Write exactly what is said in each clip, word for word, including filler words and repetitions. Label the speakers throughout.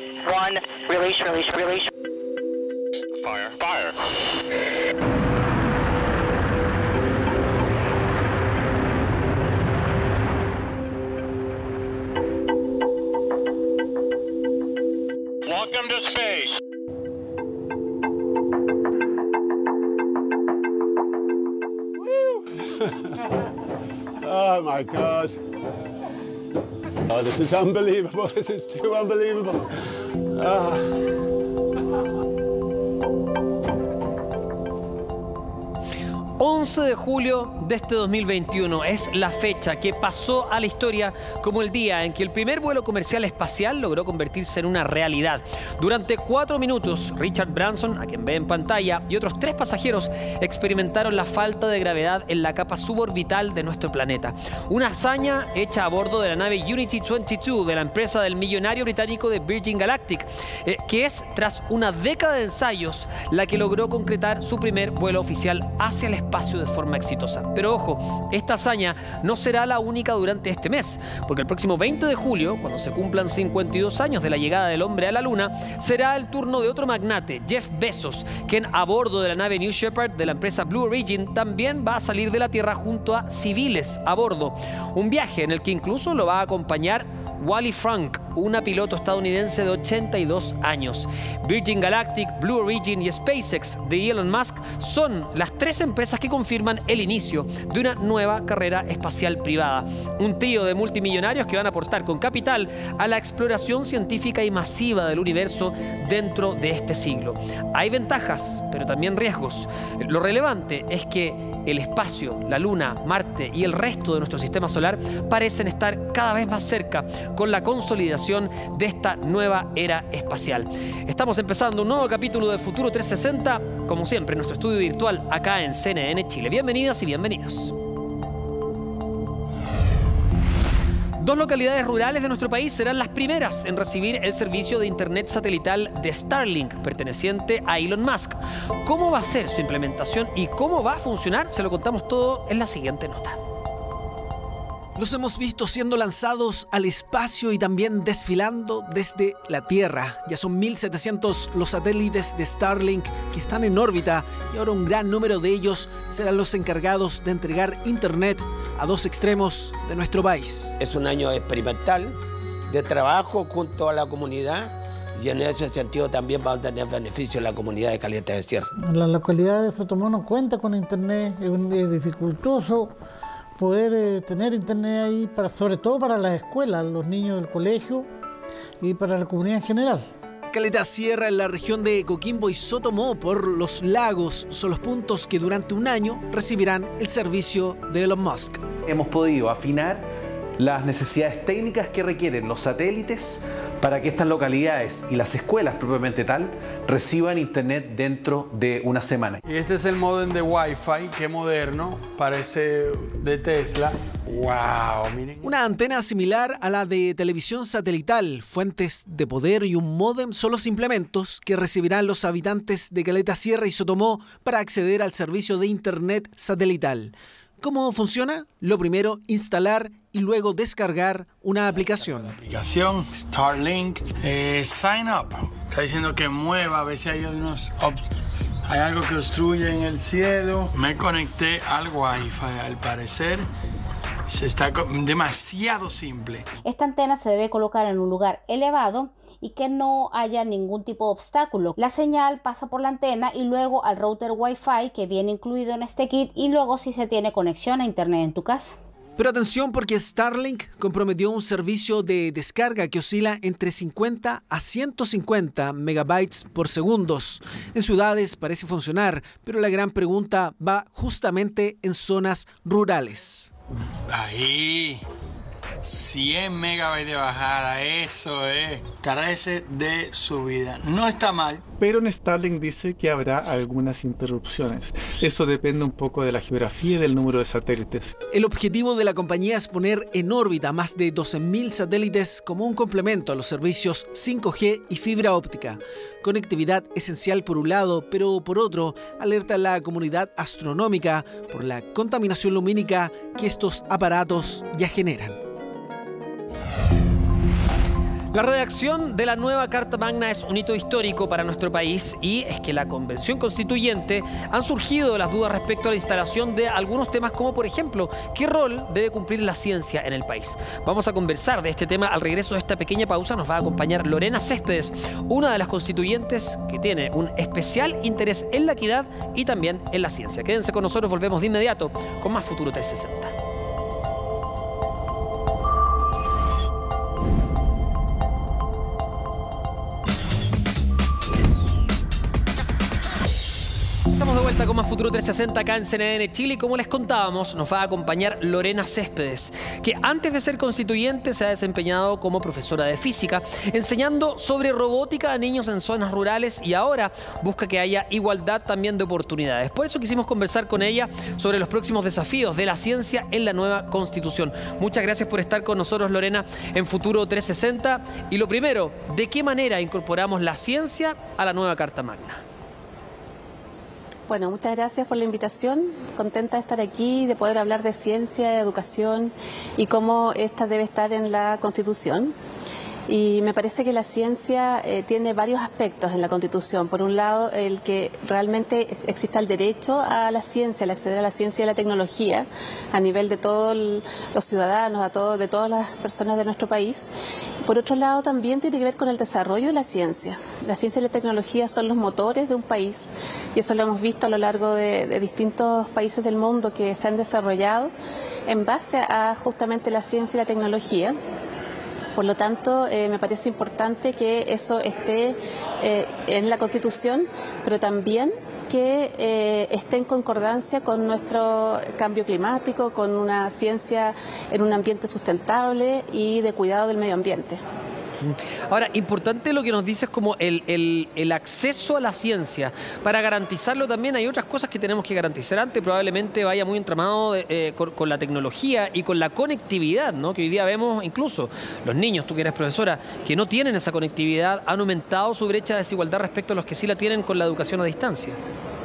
Speaker 1: one, release, release, release.
Speaker 2: Fire, fire. Welcome to space.
Speaker 3: Oh my God. Oh, this is unbelievable. This is too unbelievable. Ah.
Speaker 4: once de julio de este dos mil veintiuno es la fecha que pasó a la historia como el día en que el primer vuelo comercial espacial logró convertirse en una realidad. Durante cuatro minutos, Richard Branson, a quien ve en pantalla, y otros tres pasajeros experimentaron la falta de gravedad en la capa suborbital de nuestro planeta. Una hazaña hecha a bordo de la nave Unity veintidós de la empresa del millonario británico de Virgin Galactic, eh, que es, tras una década de ensayos, la que logró concretar su primer vuelo oficial hacia el espacio de forma exitosa. Pero ojo, esta hazaña no será la única durante este mes, porque el próximo veinte de julio, cuando se cumplan cincuenta y dos años de la llegada del hombre a la Luna, será el turno de otro magnate, Jeff Bezos, quien a bordo de la nave New Shepard de la empresa Blue Origin también va a salir de la Tierra junto a civiles a bordo. Un viaje en el que incluso lo va a acompañar Wally Frank, una piloto estadounidense de ochenta y dos años. Virgin Galactic, Blue Origin y SpaceX de Elon Musk son las tres empresas que confirman el inicio de una nueva carrera espacial privada. Un trío de multimillonarios que van a aportar con capital a la exploración científica y masiva del universo dentro de este siglo. Hay ventajas, pero también riesgos. Lo relevante es que el espacio, la Luna, Marte y el resto de nuestro sistema solar parecen estar cada vez más cerca con la consolidación de esta nueva era espacial. Estamos empezando un nuevo capítulo de Futuro trescientos sesenta, como siempre, en nuestro estudio virtual acá en C N N Chile. Bienvenidas y bienvenidos. Dos localidades rurales de nuestro país serán las primeras en recibir el servicio de internet satelital de Starlink, perteneciente a Elon Musk. ¿Cómo va a ser su implementación y cómo va a funcionar? Se lo contamos todo en la siguiente nota.
Speaker 5: Los hemos visto siendo lanzados al espacio y también desfilando desde la Tierra. Ya son mil setecientos los satélites de Starlink que están en órbita y ahora un gran número de ellos serán los encargados de entregar internet a dos extremos de nuestro país.
Speaker 6: Es un año experimental de trabajo junto a la comunidad y en ese sentido también va a tener beneficio la comunidad de Caleta de Sierra.
Speaker 7: La localidad de Sotomó no cuenta con internet, es dificultoso poder eh, tener internet ahí, para, sobre todo para las escuelas, los niños del colegio y para la comunidad en general.
Speaker 5: Caleta Sierra, en la región de Coquimbo y Sotomó, por los lagos, son los puntos que durante un año recibirán el servicio de Elon Musk.
Speaker 8: Hemos podido afinar las necesidades técnicas que requieren los satélites para que estas localidades y las escuelas propiamente tal reciban internet dentro de una semana.
Speaker 9: Este es el módem de Wi-Fi, qué moderno, parece de Tesla. ¡Wow! Miren.
Speaker 5: Una antena similar a la de televisión satelital, fuentes de poder y un módem son los implementos que recibirán los habitantes de Caleta Sierra y Sotomó para acceder al servicio de internet satelital. ¿Cómo funciona? Lo primero, instalar y luego descargar una aplicación.
Speaker 9: La aplicación Starlink, eh, sign up. Está diciendo que mueva, a ver si hay unos hay algo que obstruye en el cielo. Me conecté al Wi-Fi, al parecer se está demasiado simple.
Speaker 10: Esta antena se debe colocar en un lugar elevado y que no haya ningún tipo de obstáculo. La señal pasa por la antena y luego al router Wi-Fi que viene incluido en este kit y luego si se tiene conexión a internet en tu casa.
Speaker 5: Pero atención, porque Starlink comprometió un servicio de descarga que oscila entre cincuenta a ciento cincuenta megabytes por segundos. En ciudades parece funcionar, pero la gran pregunta va justamente en zonas rurales.
Speaker 9: Ahí, cien megabytes de bajada, eso es, carece de subida. No está mal.
Speaker 11: Pero en Starlink dice que habrá algunas interrupciones. Eso depende un poco de la geografía y del número de satélites.
Speaker 5: El objetivo de la compañía es poner en órbita más de doce mil satélites como un complemento a los servicios cinco G y fibra óptica. Conectividad esencial por un lado, pero por otro, alerta a la comunidad astronómica por la contaminación lumínica que estos aparatos ya generan.
Speaker 4: La redacción de la nueva Carta Magna es un hito histórico para nuestro país y es que la Convención Constituyente han surgido las dudas respecto a la instalación de algunos temas como, por ejemplo, qué rol debe cumplir la ciencia en el país. Vamos a conversar de este tema al regreso de esta pequeña pausa. Nos va a acompañar Lorena Céspedes, una de las constituyentes que tiene un especial interés en la equidad y también en la ciencia. Quédense con nosotros, volvemos de inmediato con más Futuro trescientos sesenta. Estamos de vuelta con más Futuro trescientos sesenta acá en C N N Chile y como les contábamos nos va a acompañar Lorena Céspedes, que antes de ser constituyente se ha desempeñado como profesora de física, enseñando sobre robótica a niños en zonas rurales y ahora busca que haya igualdad también de oportunidades. Por eso quisimos conversar con ella sobre los próximos desafíos de la ciencia en la nueva Constitución. Muchas gracias por estar con nosotros, Lorena, en Futuro trescientos sesenta. Y lo primero, ¿de qué manera incorporamos la ciencia a la nueva Carta Magna?
Speaker 12: Bueno, muchas gracias por la invitación. Contenta de estar aquí, de poder hablar de ciencia, de educación y cómo esta debe estar en la Constitución. Y me parece que la ciencia eh, tiene varios aspectos en la Constitución. Por un lado, el que realmente exista el derecho a la ciencia, el acceder a la ciencia y a la tecnología a nivel de todos los ciudadanos, a todo, de todas las personas de nuestro país. Por otro lado, también tiene que ver con el desarrollo de la ciencia. La ciencia y la tecnología son los motores de un país y eso lo hemos visto a lo largo de, de distintos países del mundo que se han desarrollado en base a justamente la ciencia y la tecnología. Por lo tanto, eh, me parece importante que eso esté eh, en la Constitución, pero también que eh, esté en concordancia con nuestro cambio climático, con una ciencia en un ambiente sustentable y de cuidado del medio ambiente.
Speaker 4: Ahora, importante lo que nos dices como el, el, el acceso a la ciencia. Para garantizarlo también hay otras cosas que tenemos que garantizar antes. Probablemente vaya muy entramado eh, con, con la tecnología y con la conectividad, ¿no? Que hoy día vemos incluso los niños, tú que eres profesora, que no tienen esa conectividad, han aumentado su brecha de desigualdad respecto a los que sí la tienen con la educación a distancia.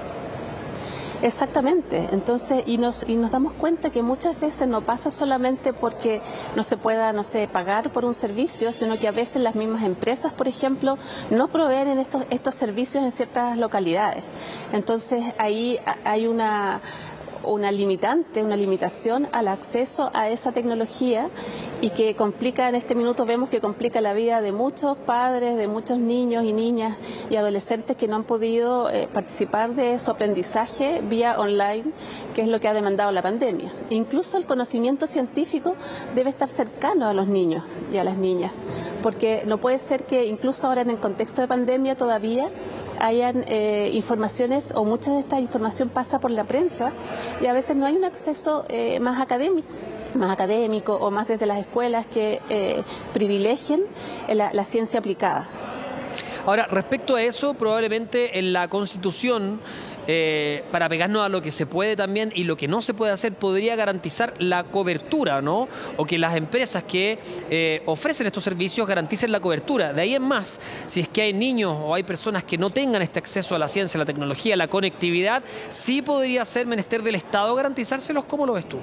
Speaker 12: Exactamente, entonces y nos y nos damos cuenta que muchas veces no pasa solamente porque no se pueda, no sé, pagar por un servicio, sino que a veces las mismas empresas, por ejemplo, no proveen estos estos servicios en ciertas localidades. Entonces ahí hay una una limitante, una limitación al acceso a esa tecnología y que complica, en este minuto vemos que complica la vida de muchos padres, de muchos niños y niñas y adolescentes que no han podido eh, participar de su aprendizaje vía online, que es lo que ha demandado la pandemia. Incluso el conocimiento científico debe estar cercano a los niños y a las niñas, porque no puede ser que incluso ahora en el contexto de pandemia todavía hayan eh, informaciones o mucha de esta información pasa por la prensa y a veces no hay un acceso eh, más académico. más académico o más desde las escuelas que eh, privilegien la, la ciencia aplicada.
Speaker 4: Ahora, respecto a eso, probablemente en la Constitución, eh, para pegarnos a lo que se puede también y lo que no se puede hacer, podría garantizar la cobertura, ¿no? O que las empresas que eh, ofrecen estos servicios garanticen la cobertura. De ahí en más, si es que hay niños o hay personas que no tengan este acceso a la ciencia, a la tecnología, a la conectividad, sí podría ser menester del Estado garantizárselos. ¿Cómo lo ves tú?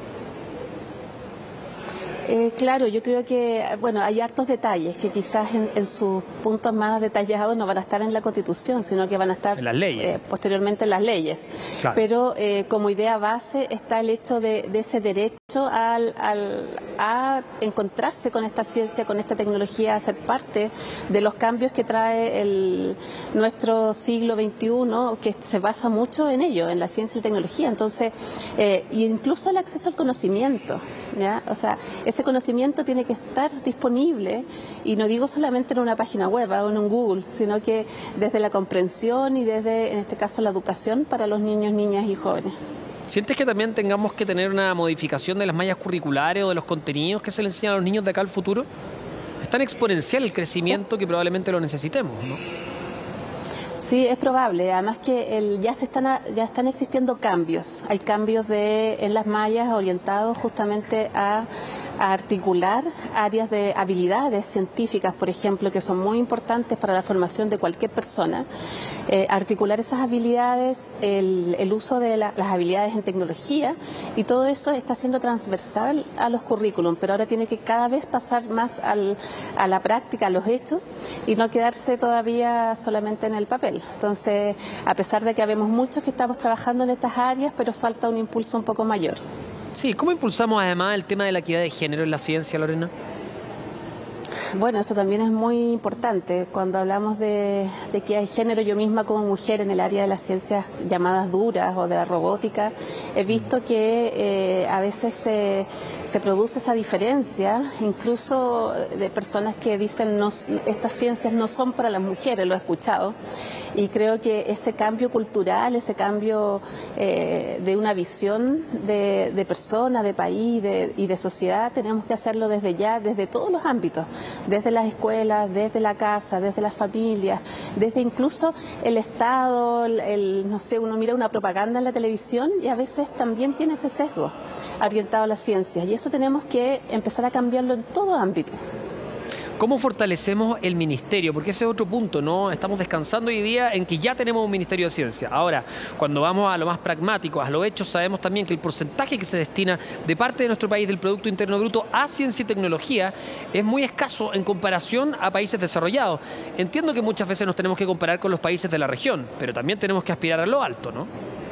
Speaker 12: Eh, claro, yo creo que, bueno, hay hartos detalles que quizás en, en sus puntos más detallados no van a estar en la Constitución, sino que van a estar
Speaker 4: en las leyes.
Speaker 12: Eh, posteriormente en las leyes. Claro. Pero eh, como idea base está el hecho de, de ese derecho al, al, a encontrarse con esta ciencia, con esta tecnología, a ser parte de los cambios que trae el, nuestro siglo veintiuno, que se basa mucho en ello, en la ciencia y tecnología. Entonces, eh, incluso el acceso al conocimiento, ¿ya? O sea, ese conocimiento tiene que estar disponible y no digo solamente en una página web o en un Google, sino que desde la comprensión y desde, en este caso, la educación para los niños, niñas y jóvenes.
Speaker 4: ¿Sientes que también tengamos que tener una modificación de las mallas curriculares o de los contenidos que se le enseñan a los niños de acá al futuro? Es tan exponencial el crecimiento que probablemente lo necesitemos, ¿no?
Speaker 12: Sí, es probable. Además que el, ya se están ya están existiendo cambios. Hay cambios de en las mallas orientados justamente a, a articular áreas de habilidades científicas, por ejemplo, que son muy importantes para la formación de cualquier persona. eh, articular esas habilidades, el, el uso de la, las habilidades en tecnología, y todo eso está siendo transversal a los currículum, pero ahora tiene que cada vez pasar más al, a la práctica, a los hechos, y no quedarse todavía solamente en el papel. Entonces, a pesar de que habemos muchos que estamos trabajando en estas áreas, pero falta un impulso un poco mayor.
Speaker 4: Sí, ¿cómo impulsamos además el tema de la equidad de género en la ciencia, Lorena?
Speaker 12: Bueno, eso también es muy importante. Cuando hablamos de, de equidad de género, yo misma como mujer en el área de las ciencias llamadas duras o de la robótica, he visto que eh, a veces se, se produce esa diferencia, incluso de personas que dicen no, estas ciencias no son para las mujeres, lo he escuchado. Y creo que ese cambio cultural, ese cambio eh, de una visión de, de persona, de país de, y de sociedad, tenemos que hacerlo desde ya, desde todos los ámbitos, desde las escuelas, desde la casa, desde las familias, desde incluso el Estado, el, el, no sé, uno mira una propaganda en la televisión y a veces también tiene ese sesgo orientado a las ciencias, y eso tenemos que empezar a cambiarlo en todo ámbito.
Speaker 4: ¿Cómo fortalecemos el ministerio? Porque ese es otro punto, ¿no? Estamos descansando hoy día en que ya tenemos un Ministerio de Ciencia. Ahora, cuando vamos a lo más pragmático, a los hechos, sabemos también que el porcentaje que se destina de parte de nuestro país del Producto Interno Bruto a ciencia y tecnología es muy escaso en comparación a países desarrollados. Entiendo que muchas veces nos tenemos que comparar con los países de la región, pero también tenemos que aspirar a lo alto, ¿no?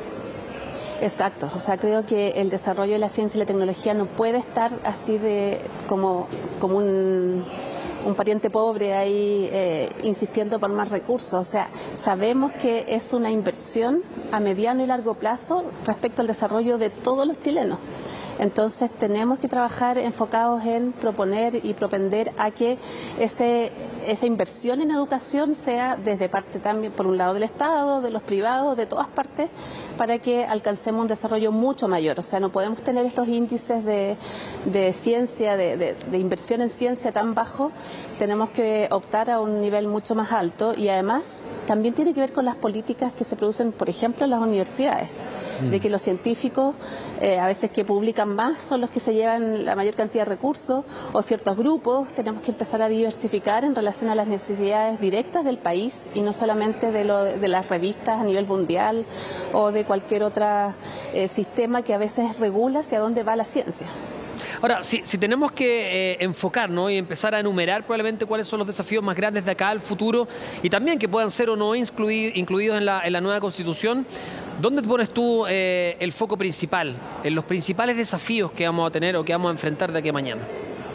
Speaker 12: Exacto, o sea, creo que el desarrollo de la ciencia y la tecnología no puede estar así de como, como un... un pariente pobre ahí eh, insistiendo por más recursos. O sea, sabemos que es una inversión a mediano y largo plazo respecto al desarrollo de todos los chilenos. Entonces tenemos que trabajar enfocados en proponer y propender a que ese, esa inversión en educación sea desde parte también, por un lado del Estado, de los privados, de todas partes, para que alcancemos un desarrollo mucho mayor. O sea, no podemos tener estos índices de, de ciencia, de, de, de inversión en ciencia tan bajos. Tenemos que optar a un nivel mucho más alto, y además también tiene que ver con las políticas que se producen, por ejemplo, en las universidades, mm. de que los científicos eh, a veces que publican más son los que se llevan la mayor cantidad de recursos, o ciertos grupos. Tenemos que empezar a diversificar en relación a las necesidades directas del país y no solamente de, lo, de las revistas a nivel mundial o de cualquier otro eh, sistema que a veces regula hacia dónde va la ciencia.
Speaker 4: Ahora, si, si tenemos que eh, enfocarnos y empezar a enumerar probablemente cuáles son los desafíos más grandes de acá al futuro, y también que puedan ser o no incluidos, incluidos en, la, en la nueva Constitución, ¿dónde pones tú eh, el foco principal, en los principales desafíos que vamos a tener o que vamos a enfrentar de aquí a mañana?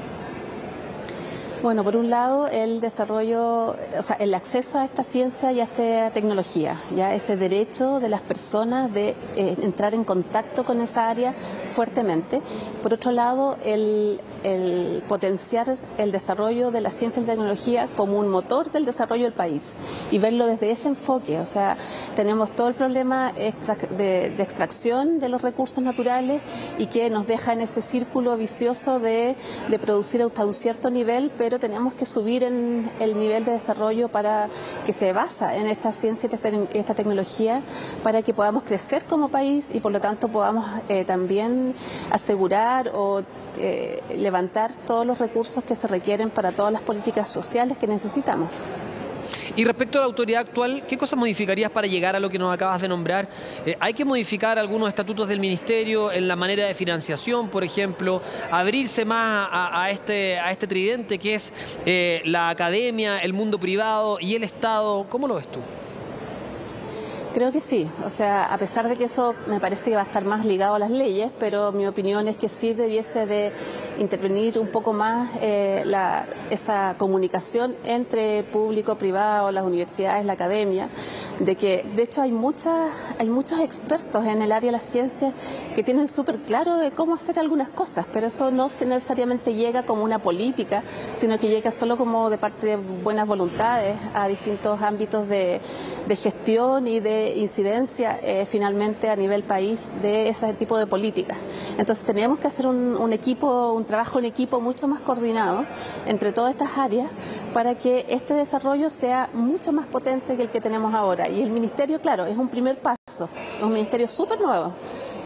Speaker 12: Bueno, por un lado, el desarrollo, o sea, el acceso a esta ciencia y a esta tecnología, ya ese derecho de las personas de eh, entrar en contacto con esa área fuertemente. Por otro lado, el, el potenciar el desarrollo de la ciencia y tecnología como un motor del desarrollo del país y verlo desde ese enfoque. O sea, tenemos todo el problema extra, de, de extracción de los recursos naturales y que nos deja en ese círculo vicioso de, de producir hasta un cierto nivel, pero pero tenemos que subir en el nivel de desarrollo para que se basa en esta ciencia y esta tecnología para que podamos crecer como país y por lo tanto podamos eh, también asegurar o eh, levantar todos los recursos que se requieren para todas las políticas sociales que necesitamos.
Speaker 4: Y respecto a la autoridad actual, ¿qué cosas modificarías para llegar a lo que nos acabas de nombrar? Eh, ¿Hay que modificar algunos estatutos del Ministerio en la manera de financiación, por ejemplo? ¿Abrirse más a, a, este, a este tridente que es eh, la academia, el mundo privado y el Estado? ¿Cómo lo ves tú?
Speaker 12: Creo que sí, o sea, a pesar de que eso me parece que va a estar más ligado a las leyes, pero mi opinión es que sí debiese de intervenir un poco más eh, la, esa comunicación entre público, privado, las universidades, la academia, de que de hecho hay muchas, hay muchos expertos en el área de la ciencia que tienen súper claro de cómo hacer algunas cosas, pero eso no necesariamente llega como una política, sino que llega solo como de parte de buenas voluntades a distintos ámbitos de, de gestión y de incidencia eh, finalmente a nivel país de ese tipo de políticas. Entonces tenemos que hacer un, un equipo, un trabajo en equipo mucho más coordinado entre todas estas áreas para que este desarrollo sea mucho más potente que el que tenemos ahora. Y el ministerio, claro, es un primer paso, es un ministerio súper nuevo,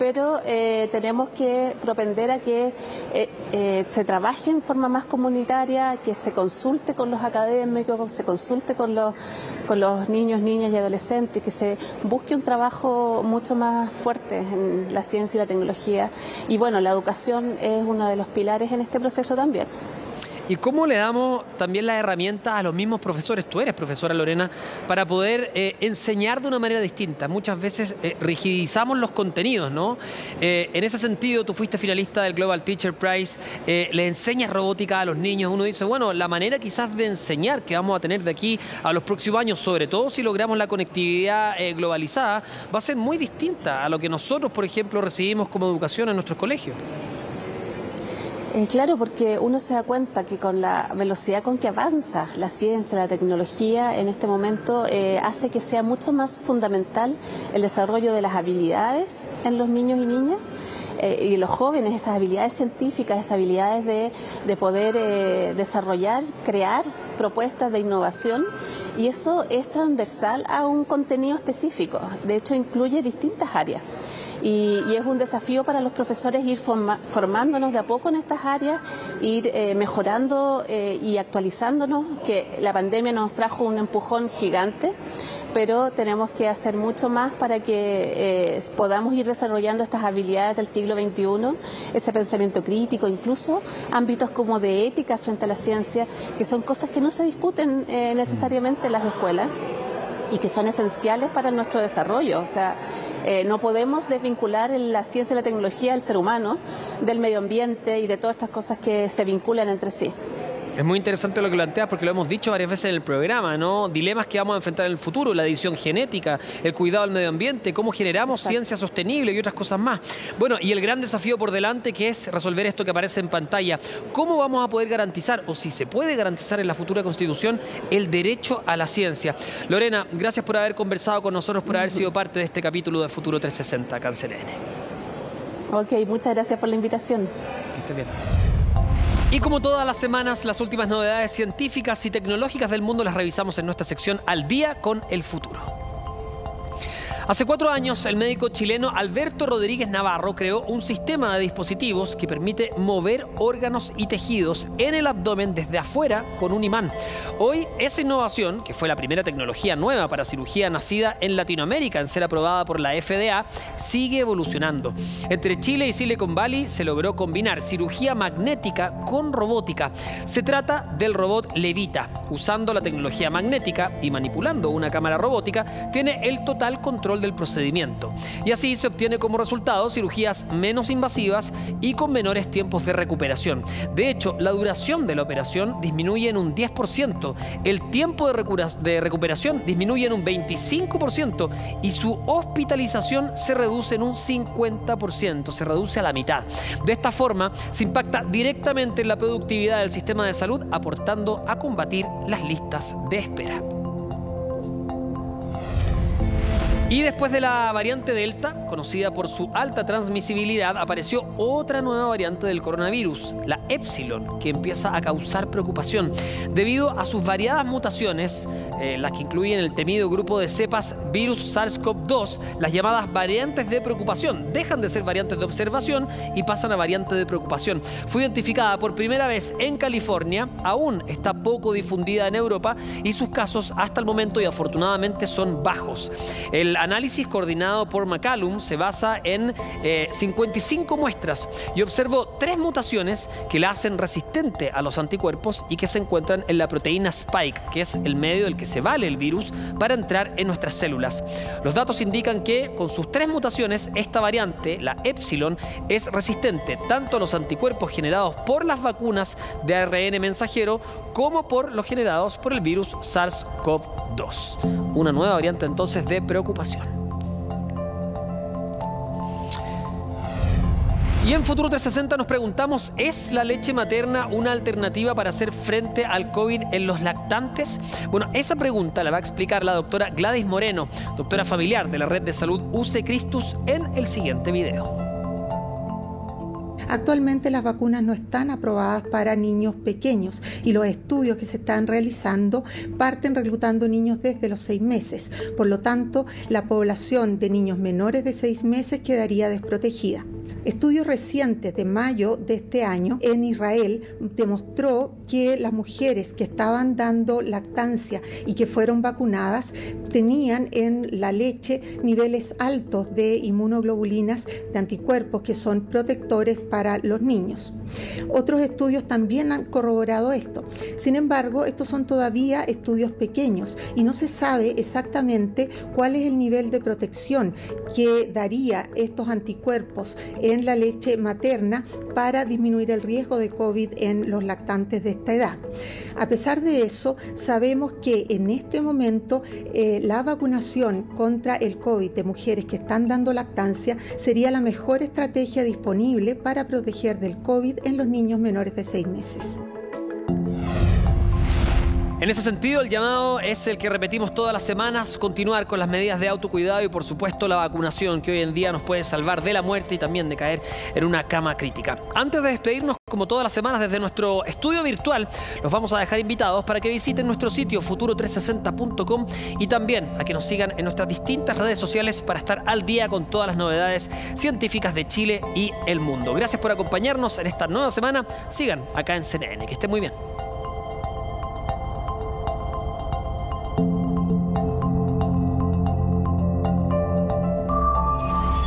Speaker 12: pero eh, tenemos que propender a que eh, eh, se trabaje en forma más comunitaria, que se consulte con los académicos, se consulte con los, con los niños, niñas y adolescentes, que se busque un trabajo mucho más fuerte en la ciencia y la tecnología. Y bueno, la educación es uno de los pilares en este proceso también.
Speaker 4: ¿Y cómo le damos también las herramientas a los mismos profesores? Tú eres profesora, Lorena, para poder eh, enseñar de una manera distinta. Muchas veces eh, rigidizamos los contenidos, ¿no? Eh, en ese sentido, tú fuiste finalista del Global Teacher Prize, eh, le enseñas robótica a los niños. Uno dice, bueno, la manera quizás de enseñar que vamos a tener de aquí a los próximos años, sobre todo si logramos la conectividad eh, globalizada, va a ser muy distinta a lo que nosotros, por ejemplo, recibimos como educación en nuestros colegios.
Speaker 12: Eh, claro, porque uno se da cuenta que con la velocidad con que avanza la ciencia, la tecnología, en este momento eh, hace que sea mucho más fundamental el desarrollo de las habilidades en los niños y niñas eh, y los jóvenes, esas habilidades científicas, esas habilidades de, de poder eh, desarrollar, crear propuestas de innovación. Y eso es transversal a un contenido específico, de hecho incluye distintas áreas. Y, y es un desafío para los profesores ir forma, formándonos de a poco en estas áreas, ir eh, mejorando eh, y actualizándonos, que la pandemia nos trajo un empujón gigante, pero tenemos que hacer mucho más para que eh, podamos ir desarrollando estas habilidades del siglo veintiuno, ese pensamiento crítico, incluso ámbitos como de ética frente a la ciencia, que son cosas que no se discuten eh, necesariamente en las escuelas y que son esenciales para nuestro desarrollo. O sea, Eh, no podemos desvincular la ciencia y la tecnología del ser humano, del medio ambiente y de todas estas cosas que se vinculan entre sí.
Speaker 4: Es muy interesante lo que planteas porque lo hemos dicho varias veces en el programa, ¿no? Dilemas que vamos a enfrentar en el futuro, la edición genética, el cuidado del medio ambiente, cómo generamos Exacto. ciencia sostenible y otras cosas más. Bueno, y el gran desafío por delante que es resolver esto que aparece en pantalla. ¿Cómo vamos a poder garantizar, o si se puede garantizar en la futura Constitución, el derecho a la ciencia? Lorena, gracias por haber conversado con nosotros, por haber sido parte de este capítulo de Futuro trescientos sesenta, Cáncer N.
Speaker 12: Ok, muchas gracias por la invitación.
Speaker 4: Que esté bien. Y como todas las semanas, las últimas novedades científicas y tecnológicas del mundo las revisamos en nuestra sección Al Día con el Futuro. Hace cuatro años, el médico chileno Alberto Rodríguez Navarro creó un sistema de dispositivos que permite mover órganos y tejidos en el abdomen desde afuera con un imán. Hoy, esa innovación, que fue la primera tecnología nueva para cirugía nacida en Latinoamérica en ser aprobada por la F D A, sigue evolucionando. Entre Chile y Silicon Valley se logró combinar cirugía magnética con robótica. Se trata del robot Levita. Usando la tecnología magnética y manipulando una cámara robótica, tiene el total control del procedimiento. Y así se obtiene como resultado cirugías menos invasivas y con menores tiempos de recuperación. De hecho, la duración de la operación disminuye en un diez por ciento, el tiempo de, recupera de recuperación disminuye en un veinticinco por ciento y su hospitalización se reduce en un cincuenta por ciento, se reduce a la mitad. De esta forma, se impacta directamente en la productividad del sistema de salud, aportando a combatir las listas de espera. Y después de la variante Delta, conocida por su alta transmisibilidad, apareció otra nueva variante del coronavirus, la Epsilon, que empieza a causar preocupación. Debido a sus variadas mutaciones, eh, las que incluyen el temido grupo de cepas virus SARS CoV dos, las llamadas variantes de preocupación dejan de ser variantes de observación y pasan a variantes de preocupación. Fue identificada por primera vez en California, aún está poco difundida en Europa y sus casos hasta el momento y afortunadamente son bajos. El análisis coordinado por McCallum se basa en eh, cincuenta y cinco muestras y observó tres mutaciones que la hacen resistente a los anticuerpos y que se encuentran en la proteína Spike, que es el medio del que se vale el virus para entrar en nuestras células. Los datos indican que con sus tres mutaciones, esta variante, la Epsilon, es resistente tanto a los anticuerpos generados por las vacunas de A R N mensajero como por los generados por el virus SARS CoV dos. Una nueva variante entonces de preocupación. Y en Futuro trescientos sesenta nos preguntamos, ¿es la leche materna una alternativa para hacer frente al COVID en los lactantes? Bueno, esa pregunta la va a explicar la doctora Gladys Moreno, doctora familiar de la Red de Salud U C Christus, en el siguiente video.
Speaker 13: Actualmente las vacunas no están aprobadas para niños pequeños y los estudios que se están realizando parten reclutando niños desde los seis meses. Por lo tanto, la población de niños menores de seis meses quedaría desprotegida. Estudios recientes de mayo de este año en Israel demostró que las mujeres que estaban dando lactancia y que fueron vacunadas tenían en la leche niveles altos de inmunoglobulinas, de anticuerpos que son protectores para los niños. Otros estudios también han corroborado esto. Sin embargo, estos son todavía estudios pequeños y no se sabe exactamente cuál es el nivel de protección que daría estos anticuerpos en la leche materna para disminuir el riesgo de COVID en los lactantes de esta edad. A pesar de eso, sabemos que en este momento eh, la vacunación contra el COVID de mujeres que están dando lactancia sería la mejor estrategia disponible para proteger del COVID en los niños menores de seis meses.
Speaker 4: En ese sentido, el llamado es el que repetimos todas las semanas, continuar con las medidas de autocuidado y, por supuesto, la vacunación, que hoy en día nos puede salvar de la muerte y también de caer en una cama crítica. Antes de despedirnos, como todas las semanas, desde nuestro estudio virtual, los vamos a dejar invitados para que visiten nuestro sitio futuro trescientos sesenta punto com y también a que nos sigan en nuestras distintas redes sociales para estar al día con todas las novedades científicas de Chile y el mundo. Gracias por acompañarnos en esta nueva semana. Sigan acá en C N N. Que estén muy bien.